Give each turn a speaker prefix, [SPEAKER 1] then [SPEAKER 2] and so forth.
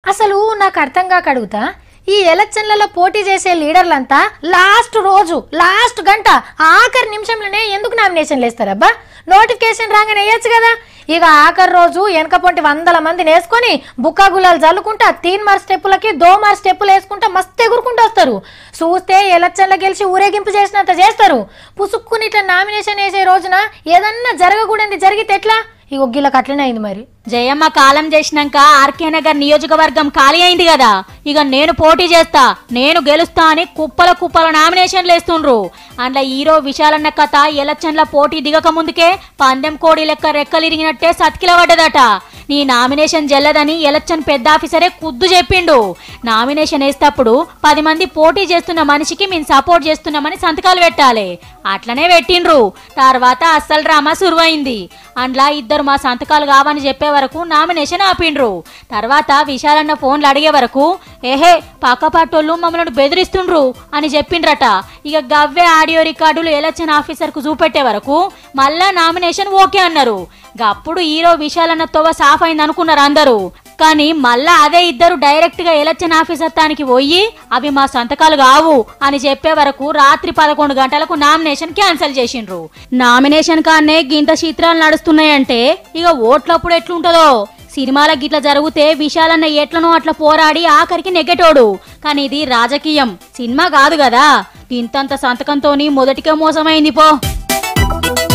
[SPEAKER 1] అసలు నాకు అర్థం కాక అడుగుతా, ఈ ఎలక్షన్లలో పోటీ చేసే లీడర్లంతా లాస్ట్ గంట ఆఖరి నిమిషంలోనే ఎందుకు నామినేషన్లు వేస్తారబ్బా? నోటిఫికేషన్ రాగానే వేయచ్చు కదా. ఇక ఆఖరి రోజు వెనక పొంటి 100 మందిని వేసుకొని బుక్కా గులాలు చల్లుకుంటా 3 మార్క్ స్టెప్పులకి 2 మార్క్ స్టెప్పులు వేసుకుంటా మస్తు ఎగురుకుంటూ వస్తారు. చూస్తే ఎలక్షన్లో గెలిచి ఊరేగింపు చేసినంత చేస్తారు. పుసుక్కుని ఇట్లా నామినేషన్ వేసే రోజున ఏదన్నా జరగకూడదు జరిగితే ఎట్లా? ఈ ఒగ్గిలకు అట్లనే అయింది. మరి
[SPEAKER 2] జయమ్మ కాలం చేసినాక ఆర్కే నగర్ నియోజకవర్గం ఖాళీ అయింది కదా, ఇక నేను పోటీ చేస్తా, నేను గెలుస్తా అని కుప్పల నామినేషన్లు వేస్తుండ్రు. అందులో హీరో విశాలన్న కథ ఎలక్షన్ల పోటీ దిగక ముందుకే పందెం కోడి లెక్క రెక్కలిరిగినట్టే సతికిల పడ్డదట. నీ నామినేషన్ జల్లదని ఎలక్షన్ పెద్ద ఆఫీసరే కుద్దు చెప్పిండు. నామినేషన్ వేసేటప్పుడు 10 మంది పోటీ చేస్తున్న మనిషికి మేము సపోర్ట్ చేస్తున్నామని సంతకాలు పెట్టాలి. అట్లనే పెట్టిండ్రు. తర్వాత అస్సలు డ్రామా సురువైంది. అందులో ఇద్దరు మా సంతకాలు కావని చెప్పే వరకు నామినేషన్ ఆపిండ్రు. తర్వాత విశాలన్న ఫోన్లు అడిగే వరకు ఏహే పక్కపాటోళ్ళు మమ్మల్ని బెదిరిస్తుండ్రు అని చెప్పిండ్రట. ఇక గవ్వే ఆడియో రికార్డులు ఎలక్షన్ ఆఫీసర్ కు చూపెట్టే వరకు మళ్ళా నామినేషన్ ఓకే అన్నారు. అప్పుడు హీరో విశాలన్న తోవ సాఫ్ అయింది అనుకున్నారు అందరూ. కానీ మళ్ళా అదే ఇద్దరు డైరెక్ట్ గా ఎలక్షన్ ఆఫీసర్ తానికి పోయి అవి మా సంతకాలు కావు అని చెప్పే వరకు రాత్రి 11 గంటలకు నామినేషన్ క్యాన్సిల్ చేసిండ్రు. నామినేషన్ కానే గింత చిత్రాలు నడుస్తున్నాయంటే ఇక ఓట్లప్పుడు ఎట్లుంటదో. సినిమాల గిట్ల జరిగితే విశాలన్న ఎట్లనో అట్లా పోరాడి ఆఖరికి నెగ్గటోడు. కానీ ఇది రాజకీయం, సినిమా కాదు కదా. ఇంతంత సంతకంతోని మొదటికే మోసమైంది పో.